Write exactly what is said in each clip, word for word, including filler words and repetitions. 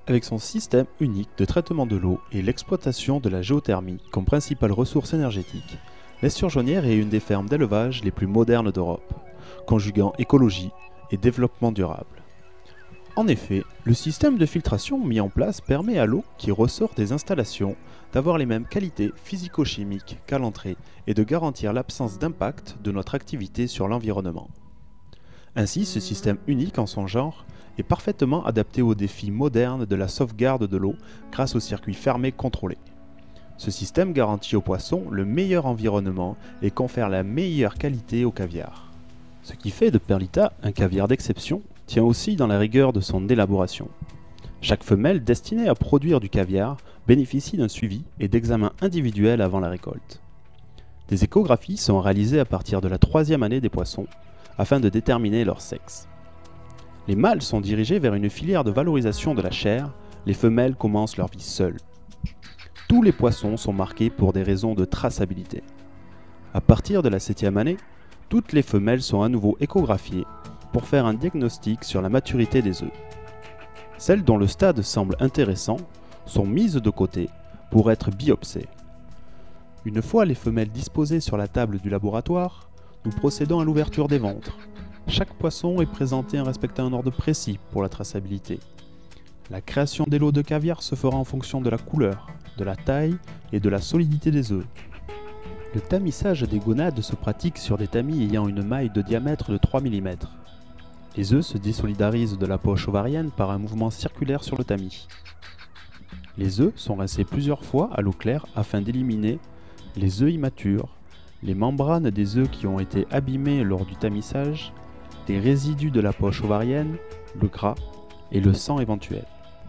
Avec son système unique de traitement de l'eau et l'exploitation de la géothermie comme principale ressource énergétique, l'Esturgeonnière est une des fermes d'élevage les plus modernes d'Europe, conjuguant écologie et développement durable. En effet, le système de filtration mis en place permet à l'eau qui ressort des installations d'avoir les mêmes qualités physico-chimiques qu'à l'entrée et de garantir l'absence d'impact de notre activité sur l'environnement. Ainsi, ce système unique en son genre est parfaitement adapté aux défis modernes de la sauvegarde de l'eau grâce au circuit fermé contrôlé. Ce système garantit aux poissons le meilleur environnement et confère la meilleure qualité au caviar. Ce qui fait de Perlita un caviar d'exception tient aussi dans la rigueur de son élaboration. Chaque femelle destinée à produire du caviar bénéficie d'un suivi et d'examens individuels avant la récolte. Des échographies sont réalisées à partir de la troisième année des poissons afin de déterminer leur sexe. Les mâles sont dirigés vers une filière de valorisation de la chair, les femelles commencent leur vie seules. Tous les poissons sont marqués pour des raisons de traçabilité. À partir de la septième année, toutes les femelles sont à nouveau échographiées pour faire un diagnostic sur la maturité des œufs. Celles dont le stade semble intéressant sont mises de côté pour être biopsées. Une fois les femelles disposées sur la table du laboratoire, nous procédons à l'ouverture des ventres. Chaque poisson est présenté en respectant un ordre précis pour la traçabilité. La création des lots de caviar se fera en fonction de la couleur, de la taille et de la solidité des œufs. Le tamissage des gonades se pratique sur des tamis ayant une maille de diamètre de trois millimètres. Les œufs se désolidarisent de la poche ovarienne par un mouvement circulaire sur le tamis. Les œufs sont rincés plusieurs fois à l'eau claire afin d'éliminer les œufs immatures, les membranes des œufs qui ont été abîmés lors du tamissage, les résidus de la poche ovarienne, le gras et le sang éventuel.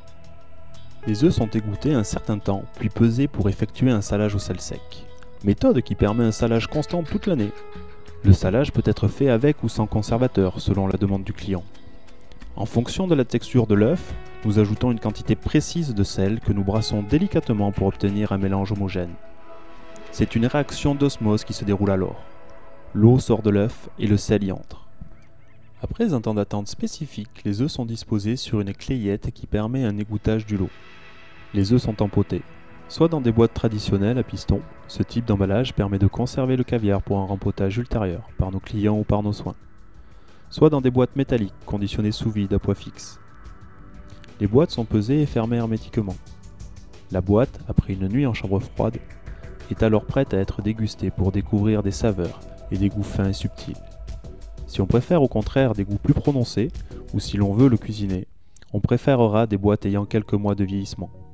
Les œufs sont égouttés un certain temps, puis pesés pour effectuer un salage au sel sec, méthode qui permet un salage constant toute l'année. Le salage peut être fait avec ou sans conservateur, selon la demande du client. En fonction de la texture de l'œuf, nous ajoutons une quantité précise de sel que nous brassons délicatement pour obtenir un mélange homogène. C'est une réaction d'osmose qui se déroule alors. L'eau sort de l'œuf et le sel y entre. Après un temps d'attente spécifique, les œufs sont disposés sur une clayette qui permet un égouttage du lot. Les œufs sont empotés, soit dans des boîtes traditionnelles à piston. Ce type d'emballage permet de conserver le caviar pour un rempotage ultérieur, par nos clients ou par nos soins. Soit dans des boîtes métalliques, conditionnées sous vide à poids fixe. Les boîtes sont pesées et fermées hermétiquement. La boîte, après une nuit en chambre froide, est alors prête à être dégustée pour découvrir des saveurs et des goûts fins et subtils. Si on préfère au contraire des goûts plus prononcés, ou si l'on veut le cuisiner, on préférera des boîtes ayant quelques mois de vieillissement.